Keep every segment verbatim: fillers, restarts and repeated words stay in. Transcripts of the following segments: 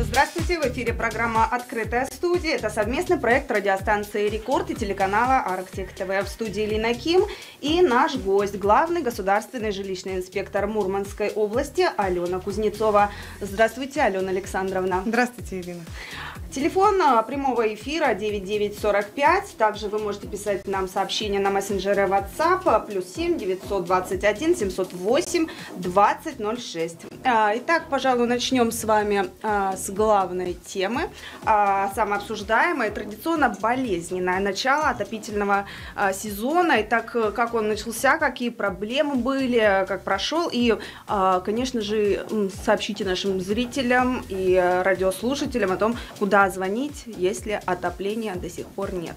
Здравствуйте, в эфире программа «Открытая студия». Это совместный проект радиостанции «Рекорд» и телеканала «Арктик ТВ». В студии Лина Ким и наш гость, главный государственный жилищный инспектор Мурманской области Алена Кузнецова. Здравствуйте, Алена Александровна. Здравствуйте, Ирина. Телефон прямого эфира девять девять сорок пять. Также вы можете писать нам сообщения на мессенджеры WhatsApp плюс семь девятьсот двадцать один семьсот восемь двадцать ноль шесть. Итак, пожалуй, начнем с вами с главной темы, самой обсуждаемой, традиционно болезненное начало отопительного сезона. Итак, как он начался, какие проблемы были, как прошел. И, конечно же, сообщите нашим зрителям и радиослушателям о том, куда звонить, если отопления до сих пор нет.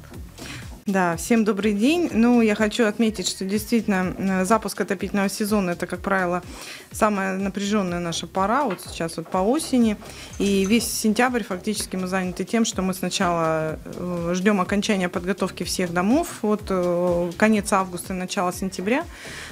Да, всем добрый день. Ну, я хочу отметить, что действительно запуск отопительного сезона – это, как правило, самая напряженная наша пора, вот сейчас вот по осени. И весь сентябрь фактически мы заняты тем, что мы сначала ждем окончания подготовки всех домов, вот конец августа и начало сентября.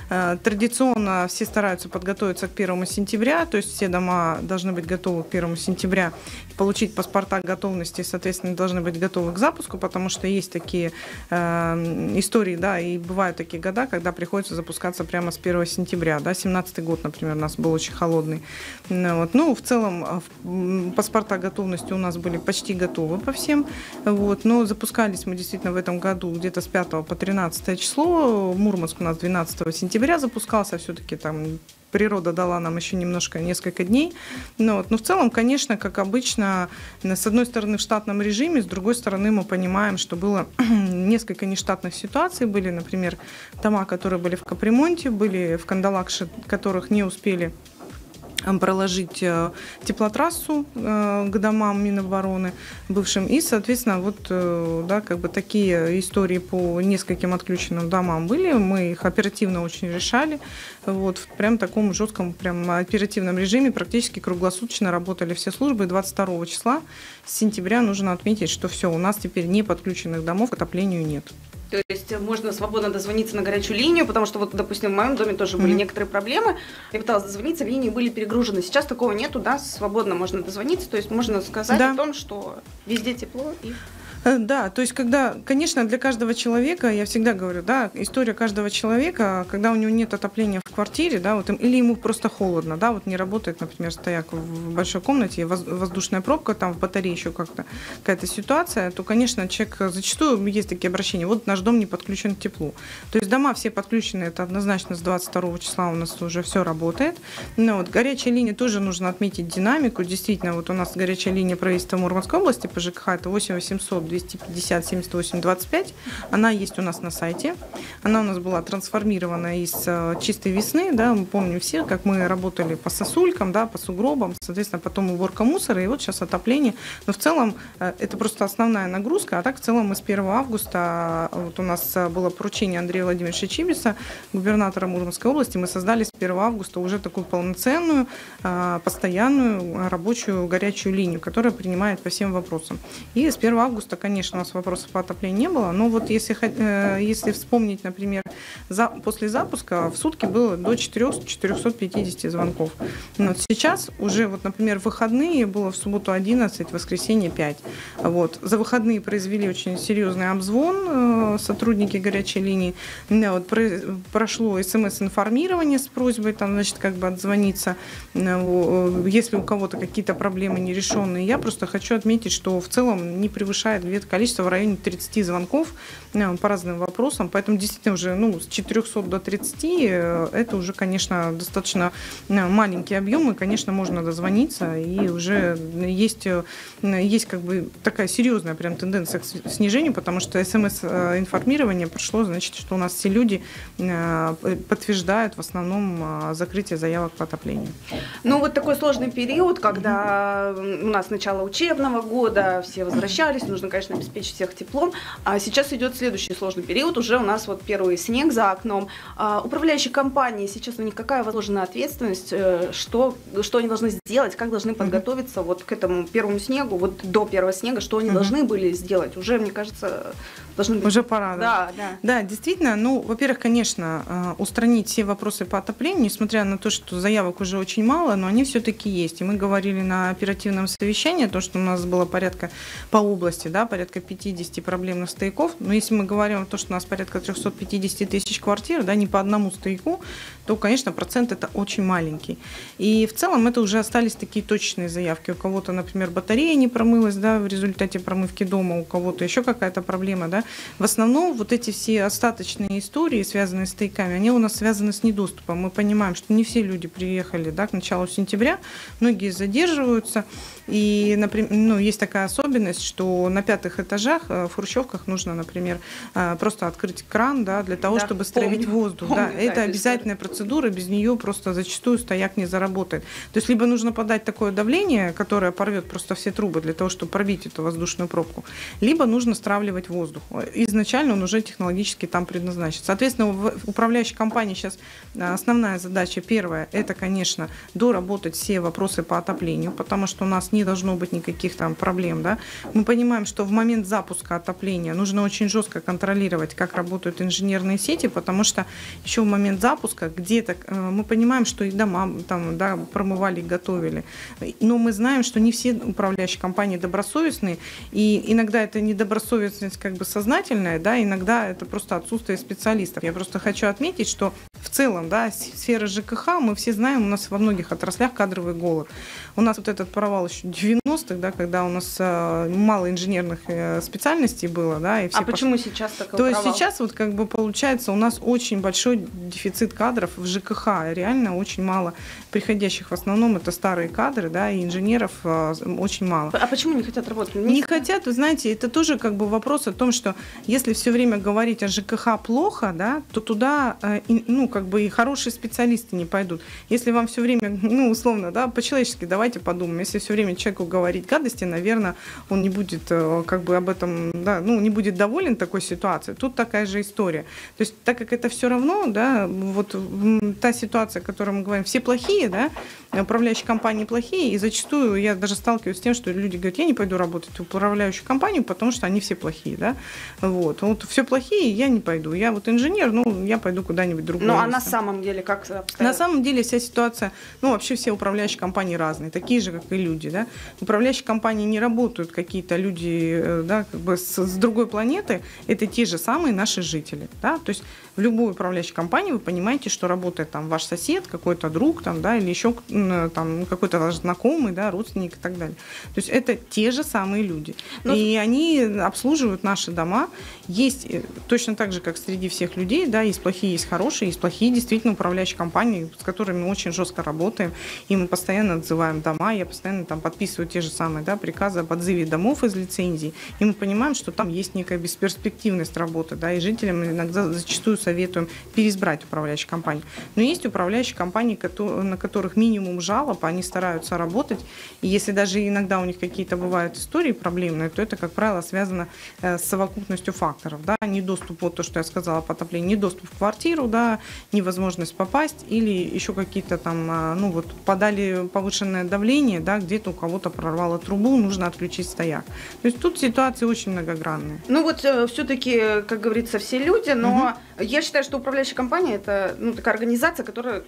Традиционно все стараются подготовиться к первому сентября, то есть все дома должны быть готовы к первому сентября, получить паспорта готовности, соответственно, должны быть готовы к запуску, потому что есть такие истории, да, и бывают такие года, когда приходится запускаться прямо с первого сентября, да, семнадцатый год, например, у нас был очень холодный. Вот. Ну, в целом, паспорта готовности у нас были почти готовы по всем, вот, но запускались мы действительно в этом году где-то с пятого по тринадцатое число, Мурманск у нас двенадцатого сентября запускался, все-таки там природа дала нам еще немножко, несколько дней. Но, вот, но в целом, конечно, как обычно, с одной стороны в штатном режиме, с другой стороны мы понимаем, что было несколько нештатных ситуаций. Были, например, дома, которые были в капремонте, были в Кандалакше, которых не успели проложить теплотрассу к домам Минобороны бывшим. И, соответственно, вот, да, как бы такие истории по нескольким отключенным домам были. Мы их оперативно очень решали. Вот, в прям таком жестком, прям оперативном режиме практически круглосуточно работали все службы. двадцать второго числа с сентября нужно отметить, что все, у нас теперь не подключенных домов к отоплению нет. То есть можно свободно дозвониться на горячую линию, потому что, вот, допустим, в моем доме тоже были mm-hmm. некоторые проблемы. Я пыталась дозвониться, линии были перегружены. Сейчас такого нету, да, свободно можно дозвониться. То есть можно сказать да. о том, что везде тепло и... Да, то есть, когда, конечно, для каждого человека, я всегда говорю, да, история каждого человека, когда у него нет отопления в квартире, да, вот, или ему просто холодно, да, вот не работает, например, стояк в большой комнате, воздушная пробка, там в батарее еще как-то какая-то ситуация, то, конечно, человек зачастую, есть такие обращения, вот наш дом не подключен к теплу. То есть дома все подключены, это однозначно с двадцать второго числа у нас уже все работает. Но вот горячая линия тоже нужно отметить динамику, действительно, вот у нас горячая линия правительства Мурманской области по ЖКХ, это восемь восемьсот двести пятьдесят семьдесят восемь двадцать пять. Она есть у нас на сайте. Она у нас была трансформирована из чистой весны. Да, мы помним все, как мы работали по сосулькам, да, по сугробам, соответственно, потом уборка мусора, и вот сейчас отопление. Но в целом это просто основная нагрузка. А так в целом мы с первого августа, вот у нас было поручение Андрея Владимировича Чибиса, губернатора Мурманской области, мы создали с первого августа уже такую полноценную, постоянную рабочую горячую линию, которая принимает по всем вопросам. И с первого августа, конечно, у нас вопросов по отоплению не было, но вот если, если вспомнить, например, за, после запуска в сутки было до четырёхсот пятидесяти звонков. Вот сейчас уже, вот, например, в выходные было в субботу одиннадцать, в воскресенье пять. Вот. За выходные произвели очень серьезный обзвон сотрудники горячей линии. Вот, прошло смс-информирование с просьбой там, значит, как бы отзвониться, если у кого-то какие-то проблемы нерешенные. Я просто хочу отметить, что в целом не превышает где-то количество в районе тридцати звонков по разным вопросам, поэтому действительно уже ну, с четырёхсот до тридцати это уже, конечно, достаточно маленькие объемы, конечно, можно дозвониться, и уже есть, есть как бы такая серьезная прям тенденция к снижению, потому что смс-информирование прошло, значит, что у нас все люди подтверждают в основном закрытие заявок по отоплению. Ну вот такой сложный период, когда у нас начало учебного года, все возвращались, нужно, конечно, обеспечить всех теплом. А сейчас идет следующий сложный период, уже у нас вот первый снег за окном. А управляющие компании, сейчас у них какая возложена ответственность, что, что они должны сделать, как должны подготовиться mm-hmm. вот к этому первому снегу, вот до первого снега, что они mm-hmm. должны были сделать? Уже, мне кажется, должны быть... Уже пора, да? Да, да. Да, действительно, ну, во-первых, конечно, устранить все вопросы по отоплению, несмотря на то, что заявок уже очень мало, но они все-таки есть. И мы говорили на оперативном совещании, то, что у нас было порядка по области, да, порядка пятьдесят проблемных стояков. Но если мы говорим о том, что у нас порядка триста пятьдесят тысяч квартир, да, не по одному стояку, то, конечно, процент это очень маленький. И в целом это уже остались такие точечные заявки. У кого-то, например, батарея не промылась, да, в результате промывки дома, у кого-то еще какая-то проблема, да. В основном вот эти все остаточные истории, связанные с стояками, они у нас связаны с недоступом. Мы понимаем, что не все люди приехали, да, к началу сентября, многие задерживаются. И, например, ну, есть такая особенность, что на пятых этажах в хрущевках нужно, например, просто открыть кран, да, для того, да, чтобы стравить помню, воздух. Помню, да, да, это обязательная история. Процедура, без нее просто зачастую стояк не заработает. То есть либо нужно подать такое давление, которое порвет просто все трубы для того, чтобы пробить эту воздушную пробку, либо нужно стравливать воздух. Изначально он уже технологически там предназначен. Соответственно, в управляющей компании сейчас основная задача первая, это, конечно, доработать все вопросы по отоплению, потому что у нас не должно быть никаких там проблем. Да? Мы понимаем, что в момент запуска отопления нужно очень жестко контролировать, как работают инженерные сети, потому что еще в момент запуска где-то мы понимаем, что и дома там, да, промывали, готовили. Но мы знаем, что не все управляющие компании добросовестные, и иногда это недобросовестность как бы сознательная, да, иногда это просто отсутствие специалистов. Я просто хочу отметить, что в целом, да, сфера ЖКХ, мы все знаем, у нас во многих отраслях кадровый голод. У нас вот этот провал еще девяностых, да, когда у нас э, мало инженерных э, специальностей было, да, и все. А почему пош... сейчас такой То провал? есть сейчас вот как бы получается у нас очень большой дефицит кадров в ЖКХ, реально очень мало приходящих, в основном это старые кадры, да, и инженеров э, очень мало. А почему не хотят работать? Не, не хотят, вы знаете, это тоже как бы вопрос о том, что если все время говорить о ЖКХ плохо, да, то туда, э, и, ну, как бы и хорошие специалисты не пойдут. Если вам все время, ну, условно, да, по-человечески давайте подумаем, если все время человеку говорить гадости, наверное, он не будет как бы об этом, да, ну, не будет доволен такой ситуацией. Тут такая же история. То есть, так как это все равно, да, вот та ситуация, о которой мы говорим, все плохие, да, управляющие компании плохие, и зачастую я даже сталкиваюсь с тем, что люди говорят, я не пойду работать в управляющую компанию, потому что они все плохие, да, вот, вот все плохие, я не пойду, я вот инженер, ну, я пойду куда-нибудь другое. Ну, а на самом деле как обстоят? На самом деле вся ситуация, ну, вообще все управляющие компании разные, такие же, как и люди, да. Управляющие компании не работают какие-то люди, да, как бы с, с другой планеты, это те же самые наши жители, да, то есть в любой управляющей компании вы понимаете, что работает там ваш сосед, какой-то друг, там, да, или еще там какой-то ваш знакомый, да, родственник и так далее. То есть это те же самые люди. Но... И они обслуживают наши дома. Есть точно так же, как среди всех людей, да, есть плохие, есть хорошие, есть плохие действительно управляющие компании, с которыми мы очень жестко работаем, и мы постоянно отзываем дома, я постоянно там подписываю те же самые, да, приказы об отзыве домов из лицензий, и мы понимаем, что там есть некая бесперспективность работы, да, и жителям иногда зачастую советуем переизбрать управляющую компанию. Но есть управляющие компании, на которых минимум жалоб, они стараются работать, и если даже иногда у них какие-то бывают истории проблемные, то это, как правило, связано с совокупностью факторов, да, недоступ, вот то, что я сказала по отоплению, недоступ в квартиру, да, невозможность попасть, или еще какие-то там, ну вот, подали повышенное давление, да, где-то у кого-то прорвало трубу, нужно отключить стояк. То есть тут ситуации очень многогранные. Ну вот э, все-таки, как говорится, все люди, но угу. я считаю, что управляющая компания это, ну, такая организация, которая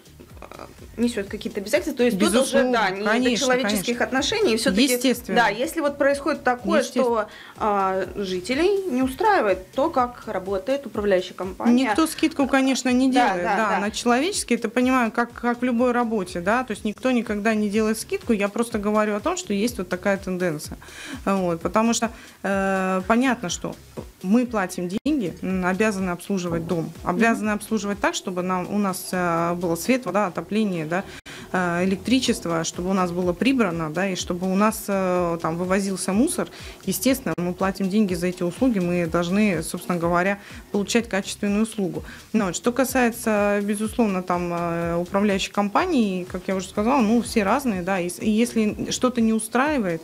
несет какие-то обязательства, то есть безусловно, тут уже, да, не конечно, до человеческих конечно. отношений, все-таки, естественно. Да, если вот происходит такое, что а, жителей не устраивает то, как работает управляющая компания. Никто скидку, конечно, не делает, да, да, да, да. на человеческие, это понимаю, как, как в любой работе, да, то есть никто никогда не делает скидку, я просто говорю о том, что есть вот такая тенденция, вот, потому что э, понятно, что мы платим деньги, обязаны обслуживать дом, обязаны обслуживать так, чтобы нам, у нас э, было свет, вода, отопление, да, электричество, чтобы у нас было прибрано, да, и чтобы у нас там вывозился мусор. Естественно, мы платим деньги за эти услуги, мы должны, собственно говоря, получать качественную услугу. Но вот, что касается, безусловно, там управляющих компаний, как я уже сказала, ну, все разные, да, и если что-то не устраивает,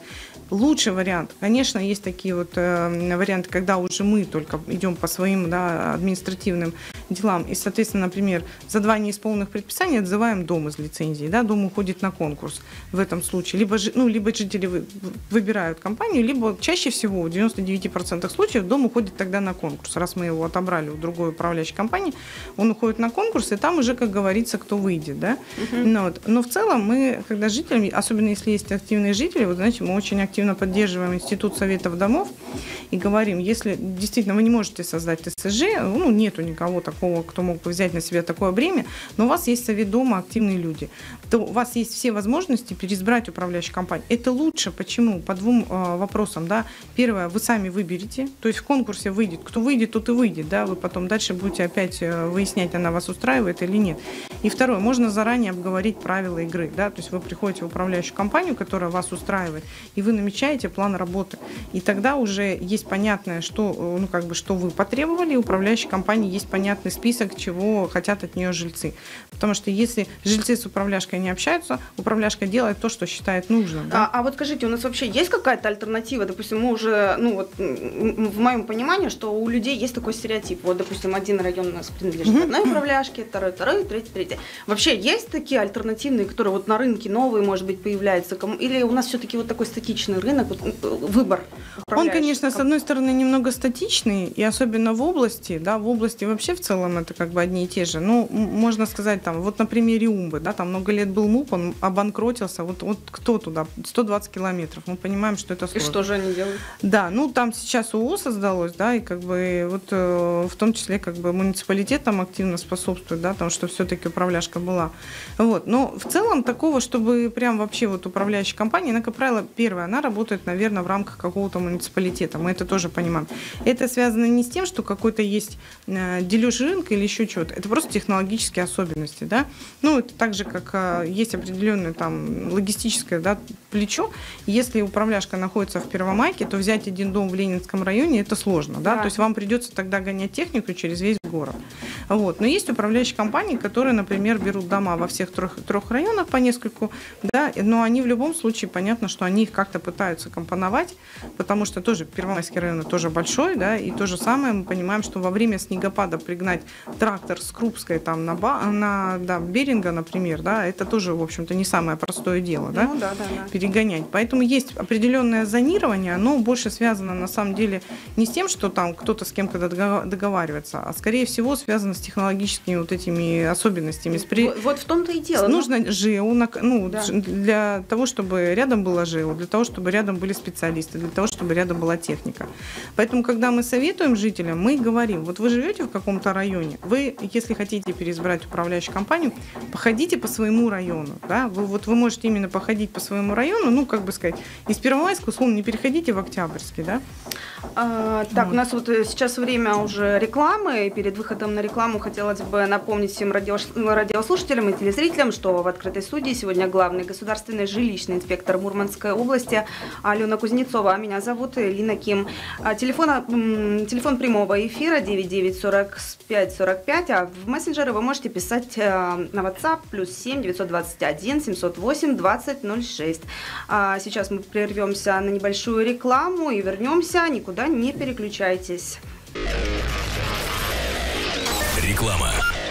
Лучший вариант, конечно, есть такие вот э, варианты, когда уже мы только идем по своим, да, административным делам. И, соответственно, например, за два неисполненных предписания отзываем дом из лицензии. Да, дом уходит на конкурс в этом случае. Либо, ну, либо жители вы, выбирают компанию, либо чаще всего в девяноста девяти процентах случаев дом уходит тогда на конкурс. Раз мы его отобрали у другой управляющей компании, он уходит на конкурс, и там уже, как говорится, кто выйдет. Да? Uh-huh. Но, вот, но в целом мы, когда жителям, особенно если есть активные жители, вот, знаете, мы очень активно поддерживаем институт советов домов и говорим, если действительно вы не можете создать ТСЖ, ну, нету никого такого, кто мог бы взять на себя такое бремя, но у вас есть совет дома, активные люди, то у вас есть все возможности переизбрать управляющую компанию. Это лучше. Почему? По двум э, вопросам. Да. Первое, вы сами выберете, то есть в конкурсе выйдет. Кто выйдет, тот и выйдет. Да. Вы потом дальше будете опять выяснять, она вас устраивает или нет. И второе, можно заранее обговорить правила игры. Да. То есть вы приходите в управляющую компанию, которая вас устраивает, и вы намечаете план работы. И тогда уже есть понятное, что, ну, как бы, что вы потребовали, и управляющей компании есть понятный список, чего хотят от нее жильцы. Потому что если жильцы с управляшкой не общаются, управляшка делает то, что считает нужным. Да? А, а вот скажите, у нас вообще есть какая-то альтернатива? Допустим, мы уже, ну вот, в моем понимании, что у людей есть такой стереотип. Вот, допустим, один район у нас принадлежит mm-hmm. одной управляшке, второй, второй, третий, третий. Вообще есть такие альтернативные, которые вот на рынке новые, может быть, появляются? Или у нас все-таки вот такой статичный рынок, вот, выбор? Он, конечно, с одной стороны, немного статичный, и особенно в области, да, в области вообще в целом это как бы одни и те же. Ну, можно сказать, там, вот на примере Умбы, да, там много лет был МУП, он обанкротился, вот, вот кто туда? сто двадцать километров, мы понимаем, что это сложно. И что же они делают? Да, ну, там сейчас ООО создалось, да, и как бы вот э, в том числе как бы муниципалитет там активно способствует, да, потому что все-таки управляшка была. Вот, но в целом такого, чтобы прям вообще вот управляющая компания, она, как правило, первая, она работает, наверное, в рамках какого-то муниципалитета, мы это тоже понимаем. Это связано не с тем, что какой-то есть э, дележ рынка или еще чего-то, это просто технологические особенности, да. Ну, это так же, как э, есть определенное там логистическое, да, плечо. Если управляшка находится в Первомайке, то взять один дом в Ленинском районе это сложно, да? Да. То есть вам придется тогда гонять технику через весь город. Вот. Но есть управляющие компании, которые, например, берут дома во всех трех, трех районах по нескольку, да, но они в любом случае, понятно, что они их как-то пытаются компоновать, потому что тоже Первомайский район тоже большой, да, и то же самое мы понимаем, что во время снегопада пригнать трактор с Крупской там на, ба, на да, Беринга, например, да, это тоже, в общем-то, не самое простое дело, да, ну, да, да, да. перегонять. Поэтому есть определенное зонирование, оно больше связано на самом деле не с тем, что там кто-то с кем-то договаривается, а скорее всего связано с технологическими вот этими особенностями. Вот, вот в том-то и дело. Нужно но... ЖЭУ, ну, да. для того, чтобы рядом было ЖЭУ, для того, чтобы рядом были специалисты, для того, чтобы рядом была техника. Поэтому, когда мы советуем жителям, мы говорим, вот вы живете в каком-то районе, вы, если хотите переизбрать управляющую компанию, походите по своему району, да, вы, вот вы можете именно походить по своему району, ну, как бы сказать, из Первомайска, условно, не переходите в Октябрьский, да. А, так, вот. У нас вот сейчас время уже рекламы, и перед выходом на рекламу хотелось бы напомнить всем радио, радиослушателям и телезрителям, что в открытой студии сегодня главный государственный жилищный инспектор Мурманской области Алена Кузнецова, а меня зовут Лина Ким. Телефон, телефон прямого эфира девять девять сорок пять сорок пять, а в мессенджеры вы можете писать на WhatsApp плюс семь девятьсот двадцать один семьсот восемь двадцать ноль шесть. А сейчас мы прервемся на небольшую рекламу и вернемся. Никуда не переключайтесь. Реклама.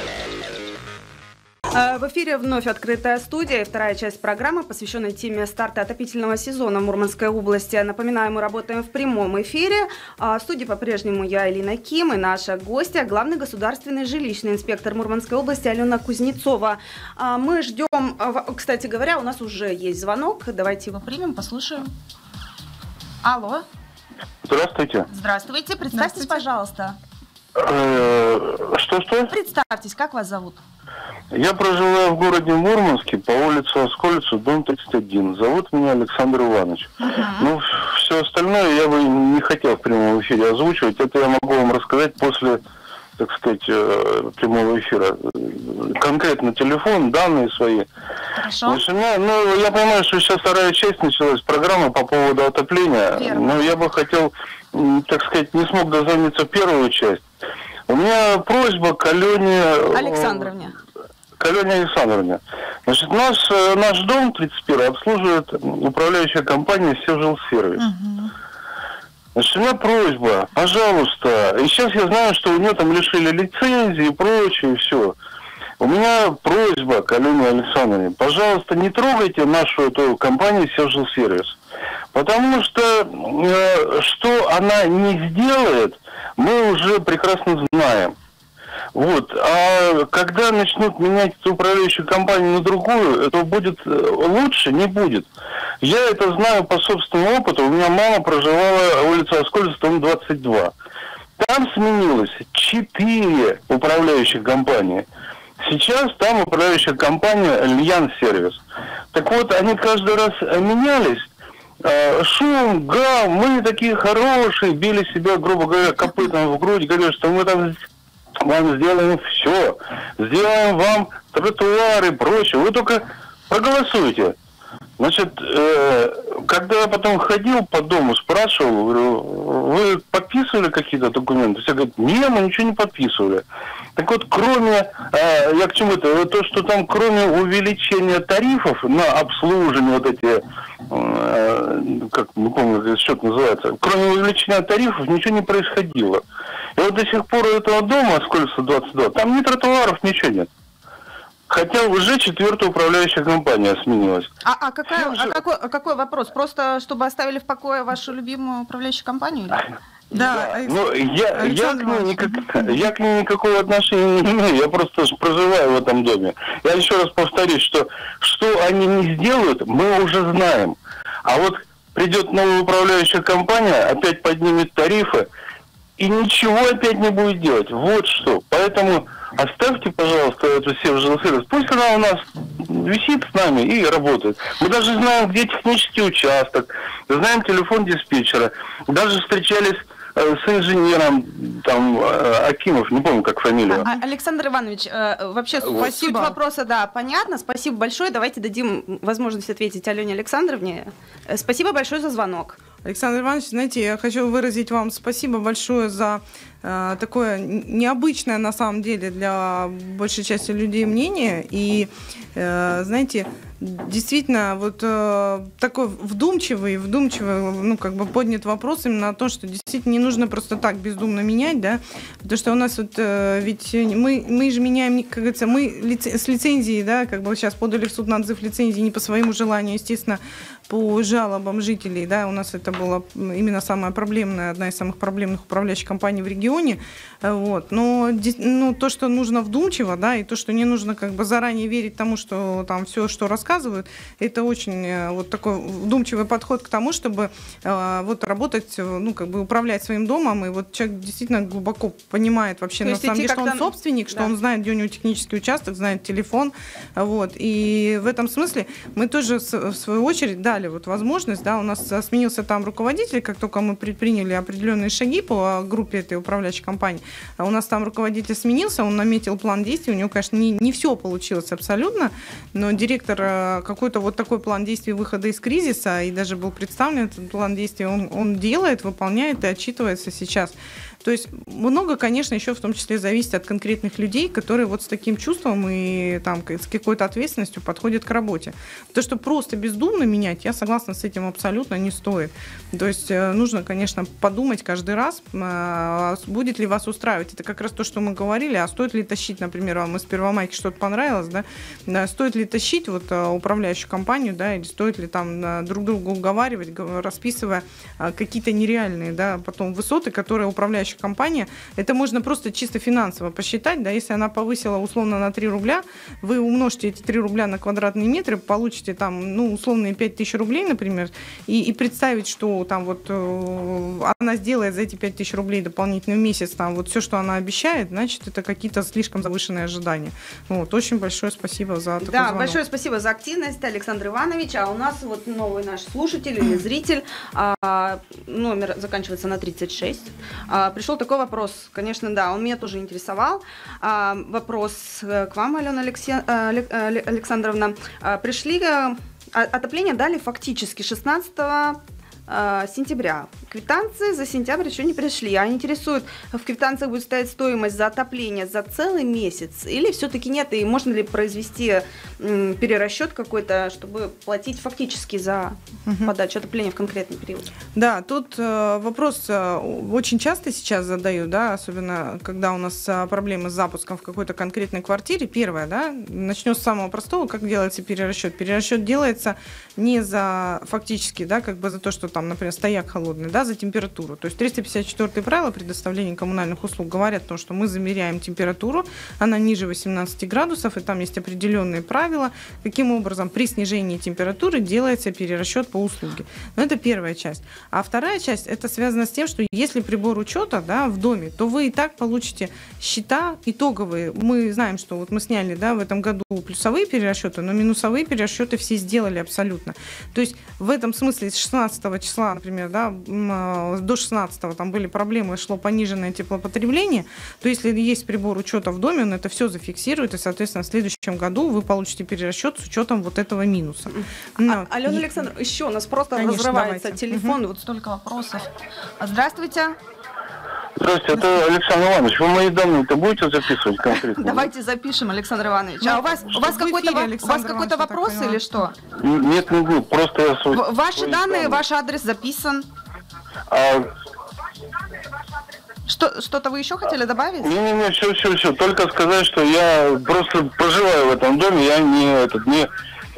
В эфире вновь открытая студия и вторая часть программы, посвященной теме старта отопительного сезона в Мурманской области. Напоминаю, мы работаем в прямом эфире. В студии по-прежнему я, Элина Ким, и наша гостья, главный государственный жилищный инспектор Мурманской области Алена Кузнецова. Мы ждем, кстати говоря, у нас уже есть звонок. Давайте его примем, послушаем. Алло. Здравствуйте. Здравствуйте. Представьтесь, Здравствуйте. пожалуйста. Что-что? Представьтесь, как вас зовут? Я проживаю в городе Мурманске по улице Осколицу, дом тридцать один. Зовут меня Александр Иванович. Uh-huh. Ну, все остальное я бы не хотел в прямом эфире озвучивать. Это я могу вам рассказать после, так сказать, прямого эфира. Конкретно телефон, данные свои. Хорошо. Меня, ну, я понимаю, что сейчас вторая часть началась, программа по поводу отопления. Верно. Но я бы хотел, так сказать, не смог дозвониться в первую часть. У меня просьба к Алене... Александровне. К к Алене Александровне. Значит, наш, наш дом тридцать первый обслуживает управляющая компания «Севжилсервис». Uh-huh. Значит, у меня просьба, пожалуйста, и сейчас я знаю, что у нее там лишили лицензии и прочее, все. У меня просьба к Алене Александровне, пожалуйста, не трогайте нашу эту компанию «Севжилсервис». Потому что э, что она не сделает, мы уже прекрасно знаем. Вот. А когда начнут менять эту управляющую компанию на другую, это будет лучше? Не будет. Я это знаю по собственному опыту. У меня мама проживала улица Аскольдовская, дом двадцать два. Там сменилось четыре управляющих компании. Сейчас там управляющая компания «Альянс Сервис». Так вот, они каждый раз менялись. Шум, гам, мы такие хорошие, били себя, грубо говоря, копытом в грудь, говорили, что мы там вам сделаем все, сделаем вам тротуары и прочее. Вы только проголосуйте. Значит, э, когда я потом ходил по дому, спрашивал, говорю, вы подписывали какие-то документы? Все говорят, нет, мы ничего не подписывали. Так вот, кроме, э, я к чему-то, то, что там кроме увеличения тарифов на обслуживание вот эти, э, как, не помню, как счет называется, кроме увеличения тарифов ничего не происходило. И вот до сих пор у этого дома, сколько двадцать два, там ни тротуаров, ничего нет. Хотя уже четвертая управляющая компания сменилась. А, а, какая, а, какой, а какой вопрос? Просто чтобы оставили в покое вашу любимую управляющую компанию? Да, да. Ну, я, я, к ней никак, я к ней никакого отношения не имею, я просто проживаю в этом доме. Я еще раз повторюсь, что что они не сделают, мы уже знаем. А вот придет новая управляющая компания, опять поднимет тарифы, и ничего опять не будет делать. Вот что. Поэтому оставьте, пожалуйста, эту Севжилсервис. Пусть она у нас висит с нами и работает. Мы даже знаем, где технический участок, знаем телефон диспетчера. Даже встречались э, с инженером, там, э, Акимов, не помню, как фамилия. А, Александр Иванович, э, вообще вот. Суть вопроса, да, понятно. Спасибо большое. Давайте дадим возможность ответить Алене Александровне. Спасибо большое за звонок. Александр Иванович, знаете, я хочу выразить вам спасибо большое за э, такое необычное, на самом деле, для большей части людей мнение. И, э, знаете, действительно, вот э, такой вдумчивый, вдумчивый, ну, как бы поднят вопрос именно о том, что действительно не нужно просто так бездумно менять, да, потому что у нас вот, э, ведь мы, мы же меняем, как говорится, мы лице, с лицензией, да, как бы сейчас подали в суд на отзыв лицензии не по своему желанию, естественно, по жалобам жителей, да, у нас это была именно самая проблемная, одна из самых проблемных управляющих компаний в регионе, вот, но ну, то, что нужно вдумчиво, да, и то, что не нужно как бы заранее верить тому, что там все, что рассказывают, это очень вот такой вдумчивый подход к тому, чтобы вот работать, ну, как бы управлять своим домом, и вот человек действительно глубоко понимает вообще, то на самом деле, что он собственник, что да. он знает, где у него технический участок, знает телефон, вот, и в этом смысле мы тоже, в свою очередь, да, вот возможность, да, у нас сменился там руководитель, как только мы предприняли определенные шаги по группе этой управляющей компании, у нас там руководитель сменился, он наметил план действий, у него, конечно, не, не все получилось абсолютно, но директор какой-то вот такой план действий выхода из кризиса, и даже был представлен этот план действий, он, он делает, выполняет и отчитывается сейчас. То есть много, конечно, еще в том числе зависит от конкретных людей, которые вот с таким чувством и там, с какой-то ответственностью подходят к работе. То, что просто бездумно менять, я согласна с этим абсолютно не стоит. То есть нужно, конечно, подумать каждый раз, будет ли вас устраивать. Это как раз то, что мы говорили, а стоит ли тащить, например, вам из Первомайки что-то понравилось, да, стоит ли тащить вот управляющую компанию, да, или стоит ли там друг друга уговаривать, расписывая какие-то нереальные, да, потом высоты, которые управляющая компания, это можно просто чисто финансово посчитать, да, если она повысила условно на три рубля, вы умножите эти три рубля на квадратные метры, получите там, ну, условные пять тысяч рублей, например, и, и представить, что там вот э, она сделает за эти пять тысяч рублей дополнительно в месяц, там вот все, что она обещает, значит, это какие-то слишком завышенные ожидания. Вот, очень большое спасибо за такой Да, звонок. большое спасибо за активность, Александр Иванович, а у нас вот новый наш слушатель или зритель, а, номер заканчивается на тридцать шесть, а, пришел такой вопрос, конечно, да, он меня тоже интересовал. А, вопрос к вам, Алена Алексей, Александровна. А, пришли, а, отопление дали фактически шестнадцатого сентября. квитанции за сентябрь еще не пришли. А интересует, в квитанциях будет стоять стоимость за отопление за целый месяц или все-таки нет? И можно ли произвести м, перерасчет какой-то, чтобы платить фактически за угу. подачу отопления в конкретный период? Да, тут э, вопрос э, очень часто сейчас задаю, да, особенно когда у нас э, проблемы с запуском в какой-то конкретной квартире. Первое, да, начнем с самого простого, как делается перерасчет. Перерасчет делается не за фактически, да, как бы за то, что там, например, стояк холодный, да, за температуру. То есть триста пятьдесят четвёртое правило предоставления коммунальных услуг говорят о том, что мы замеряем температуру, она ниже восемнадцати градусов, и там есть определенные правила, каким образом при снижении температуры делается перерасчет по услуге. Но это первая часть. А вторая часть, это связано с тем, что если прибор учета, да, в доме, то вы и так получите счета итоговые. Мы знаем, что вот мы сняли, да, в этом году плюсовые перерасчеты, но минусовые перерасчеты все сделали абсолютно. То есть в этом смысле с шестнадцатого числа, например, да, до шестнадцатого там были проблемы, шло пониженное теплопотребление, то если есть прибор учета в доме, он это все зафиксирует, и, соответственно, в следующем году вы получите перерасчет с учетом вот этого минуса. А, Алена Александровна, еще у нас просто Конечно, разрывается давайте. телефон, угу. вот столько вопросов. Здравствуйте. Здравствуйте, это Александр Иванович. Вы мои данные-то будете записывать конкретно? Давайте запишем, Александр Иванович. А у вас, у вас какой-то, у вас какой-то вопрос или что? Нет, не будет, просто я свой... Ваши данные, данные, ваш адрес записан. А... Что, что-то вы еще хотели добавить? Не-не-не, все, все, все. Только сказать, что я просто проживаю в этом доме, я не этот, не...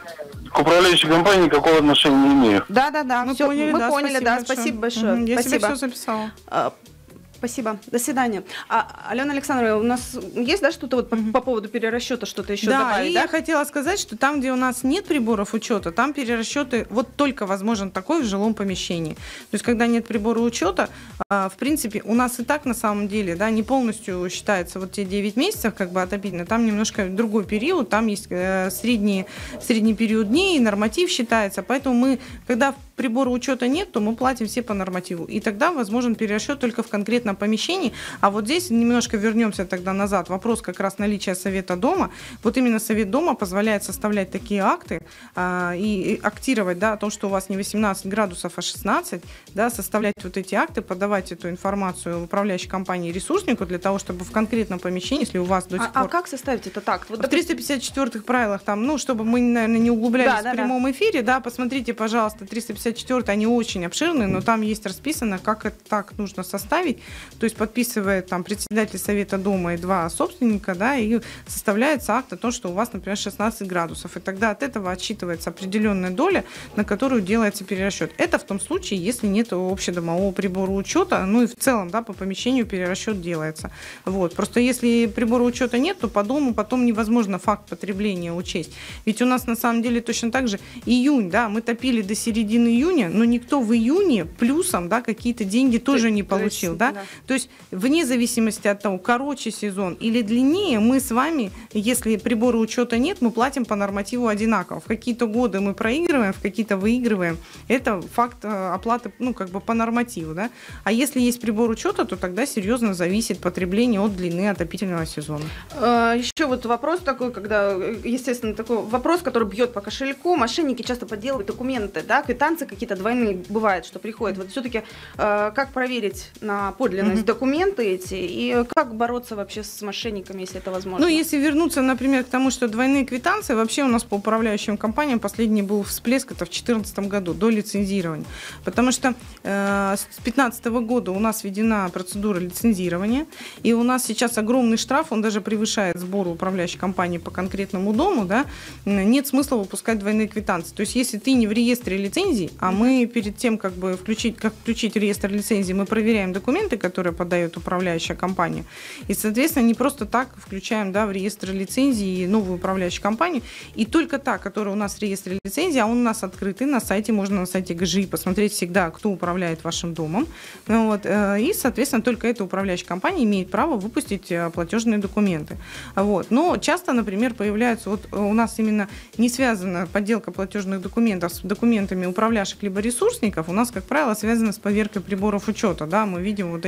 к управляющей компании никакого отношения не имею. Да, да, да. Мы все, поняли, мы да, поняли, спасибо да. большое. Спасибо большое. Угу, я спасибо. себе все записала. А, спасибо. До свидания. А, Алена Александровна, у нас есть, да, что-то вот угу. по, по поводу перерасчета, что-то еще да, добавить? И да, и я хотела сказать, что там, где у нас нет приборов учета, там перерасчеты вот только возможен такой в жилом помещении. То есть, когда нет прибора учета, в принципе, у нас и так на самом деле, да, не полностью считается вот те девять месяцев, как бы отопительно, там немножко другой период, там есть средний, средний период дней, норматив считается, поэтому мы, когда прибора учета нет, то мы платим все по нормативу. И тогда возможен перерасчет только в конкретном помещении. А вот здесь немножко вернемся тогда назад. Вопрос как раз наличия совета дома. Вот именно совет дома позволяет составлять такие акты а, и, и актировать, да, о том, что у вас не восемнадцать градусов, а шестнадцать, да, составлять вот эти акты, подавать эту информацию в управляющей компании ресурснику для того, чтобы в конкретном помещении, если у вас до сих а, пор... А как составить этот акт? Вот в триста пятьдесят четвёртых правилах, там, ну, чтобы мы, наверное, не углублялись да, да, в прямом да. эфире, да, посмотрите, пожалуйста, триста пятьдесят четвёртый, они очень обширные, но там есть расписано, как это так нужно составить, то есть подписывает там председатель совета дома и два собственника, да, и составляется акт о том, что у вас, например, шестнадцать градусов, и тогда от этого отсчитывается определенная доля, на которую делается перерасчет. Это в том случае, если нет общедомового прибора учета, ну и в целом, да, по помещению перерасчет делается. Вот. Просто если прибора учета нет, то по дому потом невозможно факт потребления учесть. Ведь у нас на самом деле точно так же июнь, да, мы топили до середины июня, но никто в июне плюсом, да, какие-то деньги тоже не получил, да? да. То есть вне зависимости от того, короче сезон или длиннее, мы с вами, если прибора учета нет, мы платим по нормативу одинаково. В какие-то годы мы проигрываем, в какие-то выигрываем. Это факт оплаты, ну, как бы по нормативу, да? А если есть прибор учета, то тогда серьезно зависит потребление от длины отопительного сезона. Еще вот вопрос такой, когда, естественно, такой вопрос, который бьет по кошельку. Мошенники часто подделывают документы, да, квитанции какие-то двойные бывают, что приходят. Вот все-таки э, как проверить на подлинность mm-hmm. документы эти и как бороться вообще с мошенниками, если это возможно? Ну, если вернуться, например, к тому, что двойные квитанции, вообще у нас по управляющим компаниям последний был всплеск, это в две тысячи четырнадцатом году, до лицензирования. Потому что э, с две тысячи пятнадцатого года у нас введена процедура лицензирования, и у нас сейчас огромный штраф, он даже превышает сбор управляющей компании по конкретному дому, да, нет смысла выпускать двойные квитанции. То есть, если ты не в реестре лицензий, а мы перед тем, как бы включить, как включить реестр лицензий, мы проверяем документы, которые подает управляющая компания, и, соответственно, не просто так включаем, да, в реестр лицензии новую управляющую компанию, и только та, которая у нас в реестре лицензии, а он у нас открытый на сайте, можно на сайте ГЖИ посмотреть всегда, кто управляет вашим домом, вот, и, соответственно, только эта управляющая компания имеет право выпустить платежные документы. Вот. Но часто, например, появляются, вот у нас именно не связана подделка платежных документов с документами управляющих либо ресурсников, у нас, как правило, связано с поверкой приборов учета. Да? Мы видим вот эти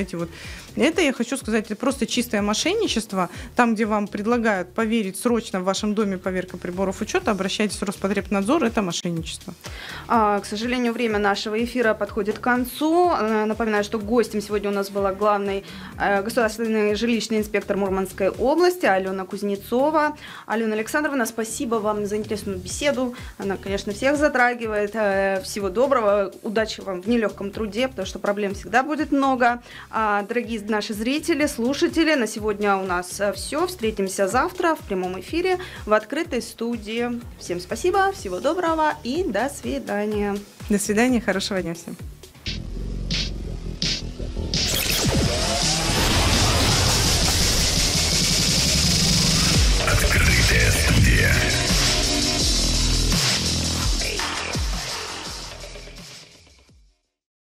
эти вот. Это, я хочу сказать, это просто чистое мошенничество. Там, где вам предлагают поверить срочно в вашем доме поверка приборов учета, обращайтесь в Роспотребнадзор, это мошенничество. А, к сожалению, время нашего эфира подходит к концу. Напоминаю, что гостем сегодня у нас была главный э, государственный жилищный инспектор Мурманской области Алена Кузнецова. Алена Александровна, спасибо вам за интересную беседу. Она, конечно, всех затрагивает. Э, всего доброго, удачи вам в нелегком труде, потому что проблем всегда будет много. А, дорогие наши зрители, слушатели, на сегодня у нас все. Встретимся завтра в прямом эфире в открытой студии. Всем спасибо, всего доброго и до свидания. До свидания, хорошего дня всем.